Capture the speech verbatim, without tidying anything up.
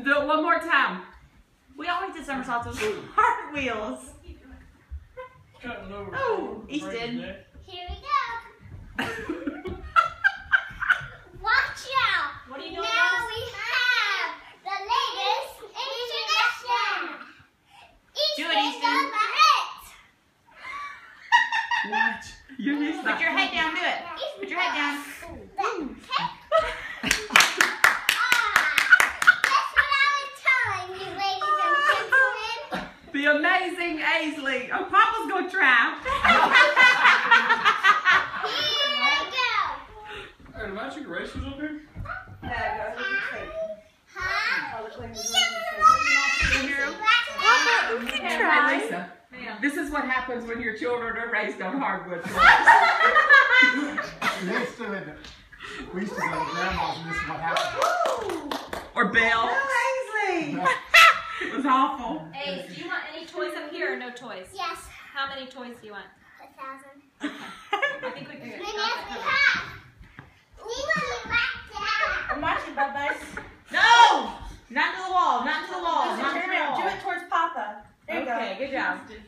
do it one more time. We always do somersaults with cartwheels. Oh, Easton. Here we go. Watch out. What are you doing? Now we have the latest introduction. Do it, Easton Easton. does it. Watch. You missed that. Put your head down. Do it. Put your head down. The amazing Aisley. Oh, Papa's gonna try. Here we go. Are the magic erasers up here? Huh? Papa, you can try. Hey, Lisa, this is what happens when your children are raised on hardwood floors. We used to live it. We used to go to grandma's and this is what happened. Or bells. Oh, Aisley. It was awful. Ace, do you want any toys up here or no toys? Yes. How many toys do you want? A thousand. Okay. I think we can get Maybe it. if we have. We will back down. I'm watching, Bubba's. No! Not to the wall. Not to the wall. Not to Turn the around. Do wall. it towards Papa. There you go. Okay, good job.